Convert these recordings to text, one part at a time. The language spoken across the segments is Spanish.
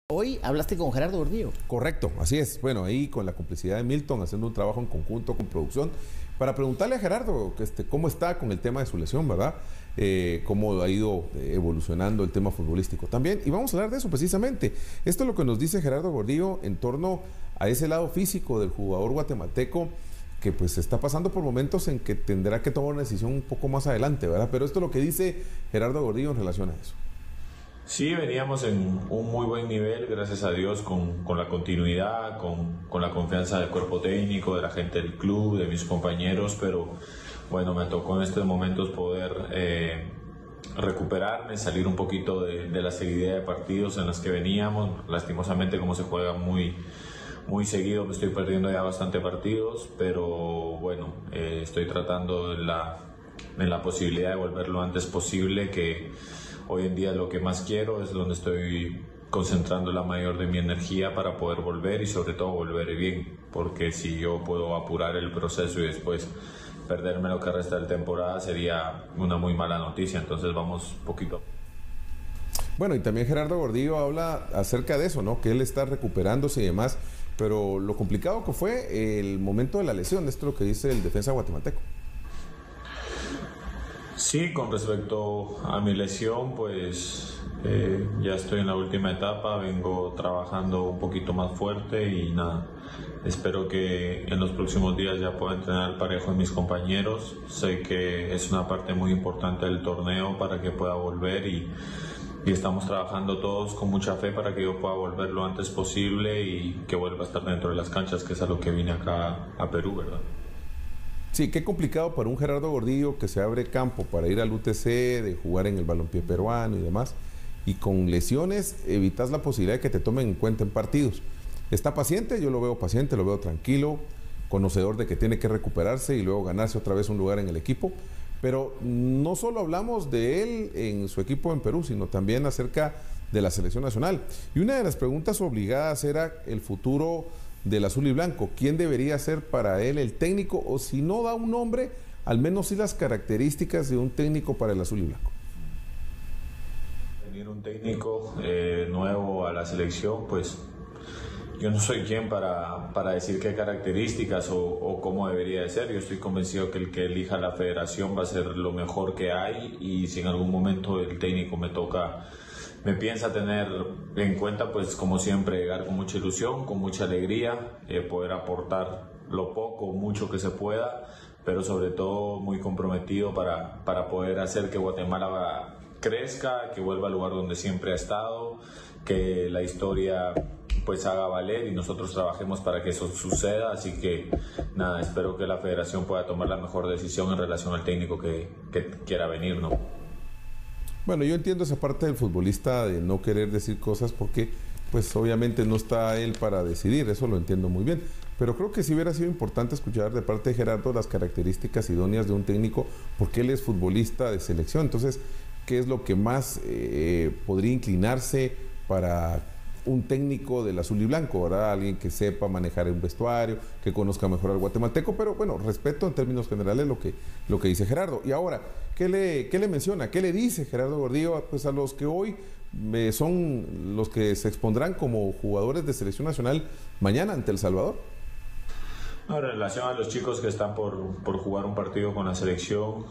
Hoy hablaste con Gerardo Gordillo. Correcto, así es. Bueno, ahí con la complicidad de Milton, haciendo un trabajo en conjunto con producción, para preguntarle a Gerardo cómo está con el tema de su lesión, ¿verdad? Cómo ha ido evolucionando el tema futbolístico también. Y vamos a hablar de eso precisamente. Esto es lo que nos dice Gerardo Gordillo en torno a ese lado físico del jugador guatemalteco, que pues está pasando por momentos en que tendrá que tomar una decisión un poco más adelante, ¿verdad? Pero esto es lo que dice Gerardo Gordillo en relación a eso. Sí, veníamos en un muy buen nivel, gracias a Dios, con la continuidad, con la confianza del cuerpo técnico, de la gente del club, de mis compañeros, pero bueno, me tocó en estos momentos poder recuperarme, salir un poquito de la seguidilla de partidos en las que veníamos. Lastimosamente, como se juega muy seguido, me estoy perdiendo ya bastante partidos, pero bueno, estoy tratando en la posibilidad de volver lo antes posible, que hoy en día lo que más quiero, es donde estoy concentrando la mayor de mi energía para poder volver y sobre todo volver bien, porque si yo puedo apurar el proceso y después perderme lo que resta de la temporada sería una muy mala noticia. Entonces vamos poquito. Bueno, y también Gerardo Gordillo habla acerca de eso, ¿no? Que él está recuperándose y demás, pero lo complicado que fue el momento de la lesión. Esto es lo que dice el defensa guatemalteco. Sí, con respecto a mi lesión, pues ya estoy en la última etapa, vengo trabajando un poquito más fuerte y nada, espero que en los próximos días ya pueda entrenar parejo a mis compañeros. Sé que es una parte muy importante del torneo para que pueda volver y estamos trabajando todos con mucha fe para que yo pueda volver lo antes posible y que vuelva a estar dentro de las canchas, que es a lo que vine acá a Perú, ¿verdad? Sí, qué complicado para un Gerardo Gordillo que se abre campo para ir al UTC, de jugar en el balompié peruano y demás, y con lesiones evitas la posibilidad de que te tomen en cuenta en partidos. Está paciente, yo lo veo paciente, lo veo tranquilo, conocedor de que tiene que recuperarse y luego ganarse otra vez un lugar en el equipo, pero no solo hablamos de él en su equipo en Perú, sino también acerca de la selección nacional. Y una de las preguntas obligadas era el futuro del azul y blanco. ¿Quién debería ser para él el técnico? O si no da un nombre, al menos sí las características de un técnico para el azul y blanco. Venir un técnico nuevo a la selección, pues yo no soy quien para decir qué características o cómo debería de ser. Yo estoy convencido que el que elija la federación va a ser lo mejor que hay, y si en algún momento el técnico me piensa tener en cuenta, pues como siempre, llegar con mucha ilusión, con mucha alegría, poder aportar lo poco o mucho que se pueda, pero sobre todo muy comprometido para poder hacer que Guatemala crezca, que vuelva al lugar donde siempre ha estado, que la historia pues haga valer y nosotros trabajemos para que eso suceda. Así que nada, espero que la federación pueda tomar la mejor decisión en relación al técnico que quiera venir, ¿no? Bueno, yo entiendo esa parte del futbolista de no querer decir cosas porque pues obviamente no está él para decidir, eso lo entiendo muy bien, pero creo que sí hubiera sido importante escuchar de parte de Gerardo las características idóneas de un técnico, porque él es futbolista de selección. Entonces, ¿qué es lo que más podría inclinarse para un técnico del azul y blanco, ¿verdad? Alguien que sepa manejar un vestuario, que conozca mejor al guatemalteco, pero bueno, respeto en términos generales lo que dice Gerardo. Y ahora, ¿qué le menciona? ¿Qué le dice Gerardo Gordillo pues a los que hoy son los que se expondrán como jugadores de selección nacional mañana ante El Salvador? En relación a los chicos que están por jugar un partido con la selección,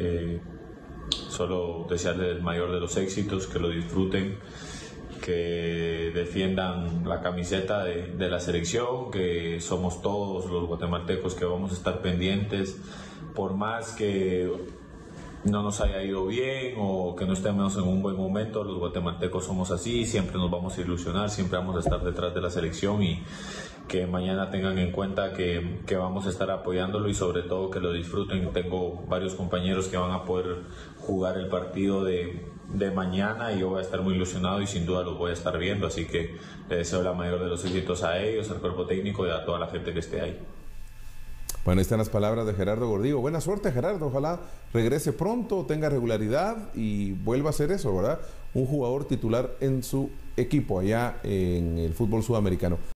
solo desearles el mayor de los éxitos, que lo disfruten, que defiendan la camiseta de la selección, que somos todos los guatemaltecos que vamos a estar pendientes, por más que no nos haya ido bien o que no estemos en un buen momento. Los guatemaltecos somos así, siempre nos vamos a ilusionar, siempre vamos a estar detrás de la selección, y que mañana tengan en cuenta que vamos a estar apoyándolo y sobre todo que lo disfruten. Tengo varios compañeros que van a poder jugar el partido de mañana y yo voy a estar muy ilusionado y sin duda los voy a estar viendo, así que le deseo la mayor de los éxitos a ellos, al cuerpo técnico y a toda la gente que esté ahí. Bueno, ahí están las palabras de Gerardo Gordillo. Buena suerte, Gerardo, ojalá regrese pronto, tenga regularidad y vuelva a ser eso, ¿verdad? Un jugador titular en su equipo allá en el fútbol sudamericano.